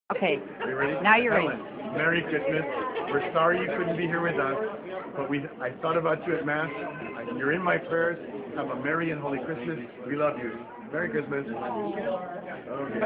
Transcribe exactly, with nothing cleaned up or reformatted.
Okay, Are you ready? now you're ready. Helen, Merry Christmas. We're sorry you couldn't be here with us, but we I thought about you at Mass. You're in my prayers. Have a merry and holy Christmas. We love you. Merry Christmas. Okay.